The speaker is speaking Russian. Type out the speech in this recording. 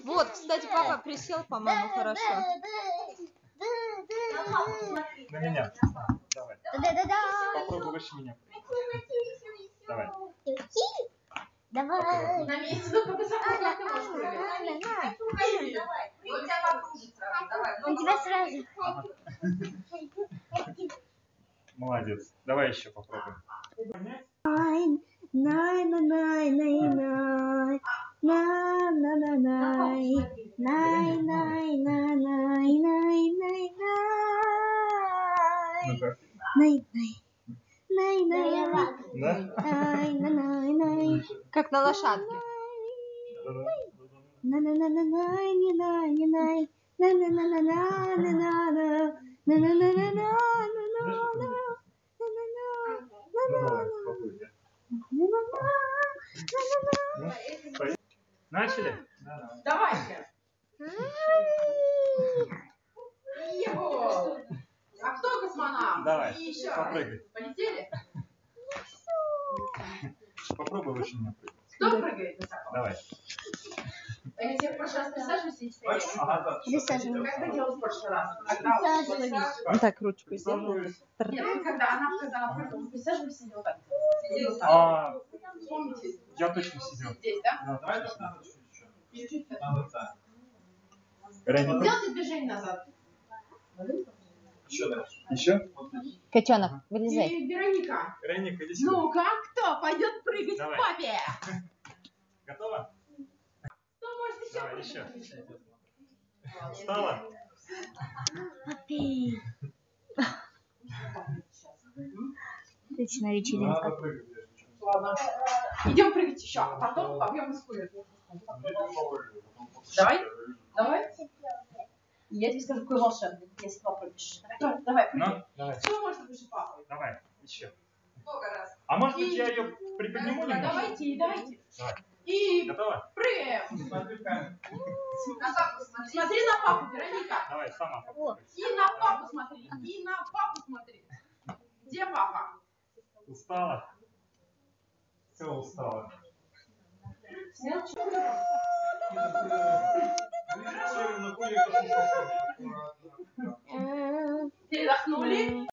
Вот, кстати, папа присел, по-моему, хорошо. На меня. Давай. Попробуй выше меня. Давай. Давай. На месте, ну как высоко, как ты можешь прыгать? Давай. У тебя покружится. Давай. У тебя сразу. Молодец. Давай еще попробуем. Как на лошадке. Начали? Давайте. Его. А кто космонавт? Давай, И еще. попрыгай. Полетели? Попробуй выше меня прыгать. Кто прыгает высоко? Давай. Я тебе в прошлый раз присаживайся и стоять. Присаживайся. Как ты делал в прошлый раз? Присаживайся. Так, ручку сделай. Нет, когда она сказала, присаживайся и вот так. Помните? Я точно сидел. Здесь, да? Чуть-чуть. Сделайте движение назад. Еще дальше. Еще? Котенок, вылезай. И Вероника. Вероника, иди сюда. Ну-ка, кто пойдет прыгать Давай. к папе? Готова? Кто может еще Давай, прыгать? еще. Встала? Папи. Точно вечеринка. Ладно. Идем прыгать еще, а потом побьем из кулер. Давай. Давай. Я тебе скажу, какой волшебный, если попрыгаешь. Давай, прыгай. Ну, давай. Кто может выше папы? Давай, еще. Много раз. А может быть я ее приподниму немножко? Давайте. Давай. И Готова? прыгаем. Смотри на папу, Вероника. Давай, сама попробуй. И на папу смотри. И на папу смотри. Где папа? Устала? Все, устала. Передохнули?